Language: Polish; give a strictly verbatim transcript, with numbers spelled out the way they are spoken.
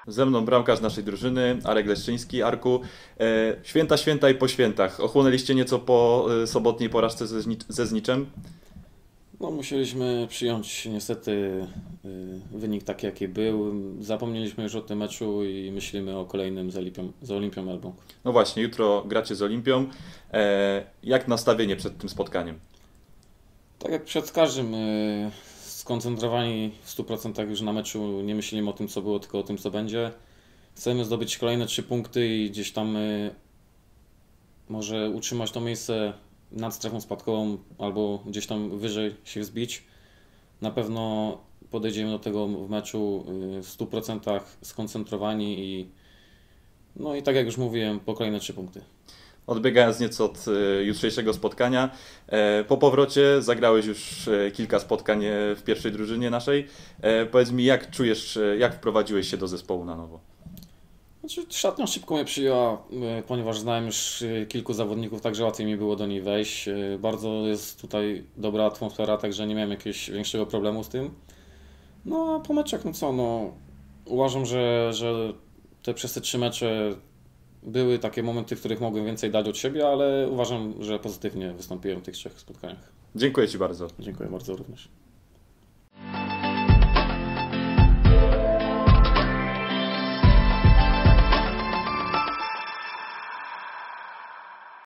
Ze mną bramkarz naszej drużyny, Arek Leszczyński. Arku, e, święta, święta i po świętach. Ochłonęliście nieco po e, sobotniej porażce ze, Zni- ze Zniczem? No, musieliśmy przyjąć niestety y, wynik taki, jaki był. Zapomnieliśmy już o tym meczu i myślimy o kolejnym z Olimpią, z Olimpią Elbląg. No właśnie, jutro gracie z Olimpią. E, jak nastawienie przed tym spotkaniem? Tak jak przed każdym, y, skoncentrowani w stu procentach już na meczu, nie myślimy o tym, co było, tylko o tym, co będzie. Chcemy zdobyć kolejne trzy punkty i gdzieś tam y, może utrzymać to miejsce nad strefą spadkową albo gdzieś tam wyżej się wzbić. Na pewno podejdziemy do tego w meczu y, w stu procentach skoncentrowani i no i tak jak już mówiłem, po kolejne trzy punkty. Odbiegając nieco od e, jutrzejszego spotkania, e, po powrocie zagrałeś już e, kilka spotkań e, w pierwszej drużynie naszej. E, powiedz mi, jak czujesz, e, jak wprowadziłeś się do zespołu na nowo? Znaczy, szatnia szybko mnie przyjęła, y, ponieważ znałem już y, kilku zawodników, także łatwiej mi było do niej wejść. Y, Bardzo jest tutaj dobra atmosfera, także nie miałem jakiegoś większego problemu z tym. No a po meczach, no co, no uważam, że, że te przez te trzy mecze były takie momenty, w których mogłem więcej dać od siebie, ale uważam, że pozytywnie wystąpiłem w tych trzech spotkaniach. Dziękuję Ci bardzo. Dziękuję bardzo również.